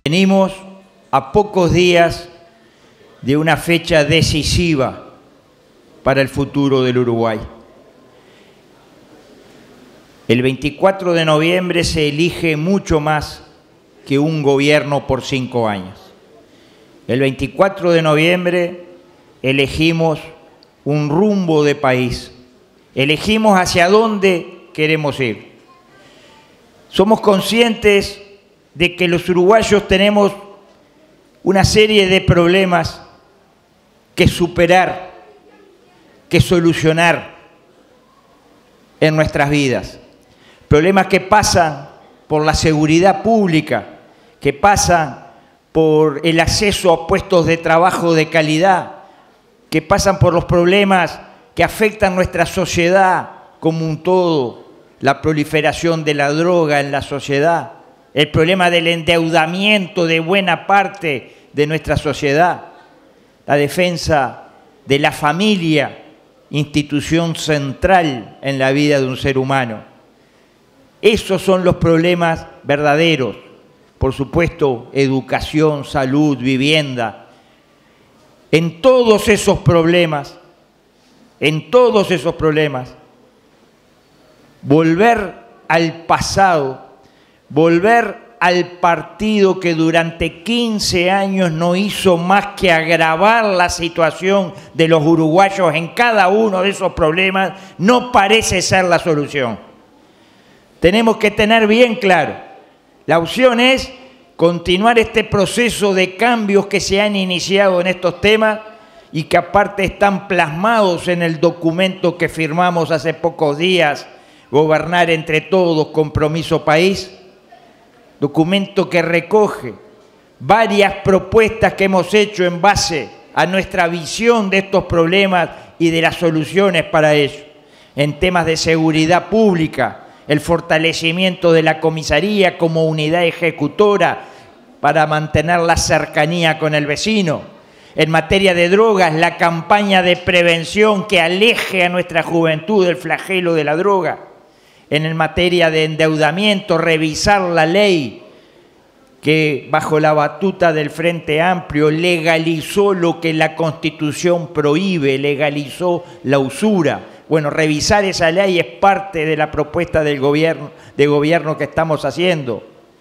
Venimos a pocos días de una fecha decisiva para el futuro del Uruguay. El 24 de noviembre se elige mucho más que un gobierno por 5 años. El 24 de noviembre elegimos un rumbo de país, elegimos hacia dónde queremos ir. Somos conscientes de que los uruguayos tenemos una serie de problemas que superar, que solucionar en nuestras vidas. Problemas que pasan por la seguridad pública, que pasan por el acceso a puestos de trabajo de calidad, que pasan por los problemas que afectan nuestra sociedad como un todo, la proliferación de la droga en la sociedad, el problema del endeudamiento de buena parte de nuestra sociedad, la defensa de la familia, institución central en la vida de un ser humano. Esos son los problemas verdaderos. Por supuesto, educación, salud, vivienda. En todos esos problemas, volver al pasado, volver al partido que durante 15 años no hizo más que agravar la situación de los uruguayos en cada uno de esos problemas, no parece ser la solución. Tenemos que tener bien claro, la opción es continuar este proceso de cambios que se han iniciado en estos temas y que aparte están plasmados en el documento que firmamos hace pocos días, Gobernar entre Todos, Compromiso País, documento que recoge varias propuestas que hemos hecho en base a nuestra visión de estos problemas y de las soluciones para ellos. En temas de seguridad pública, el fortalecimiento de la comisaría como unidad ejecutora para mantener la cercanía con el vecino. En materia de drogas, la campaña de prevención que aleje a nuestra juventud del flagelo de la droga. En materia de endeudamiento, revisar la ley que bajo la batuta del Frente Amplio legalizó lo que la Constitución prohíbe, legalizó la usura. Bueno, revisar esa ley es parte de la propuesta del gobierno que estamos haciendo.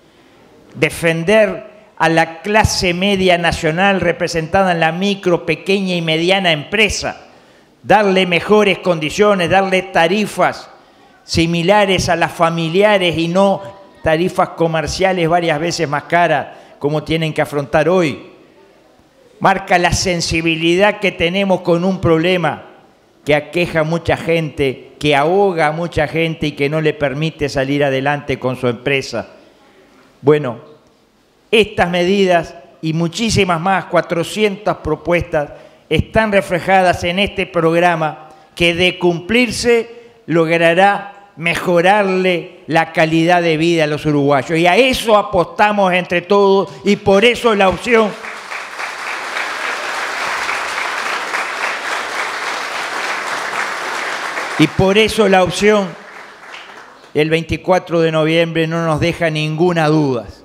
Defender a la clase media nacional representada en la micro, pequeña y mediana empresa. Darle mejores condiciones, darle tarifas similares a las familiares y no tarifas comerciales varias veces más caras como tienen que afrontar hoy. Marca la sensibilidad que tenemos con un problema que aqueja a mucha gente, que ahoga a mucha gente y que no le permite salir adelante con su empresa. Bueno, estas medidas y muchísimas más, 400 propuestas, están reflejadas en este programa que de cumplirse logrará mejorarle la calidad de vida a los uruguayos. Y a eso apostamos entre todos y por eso la opción el 24 de noviembre no nos deja ninguna duda.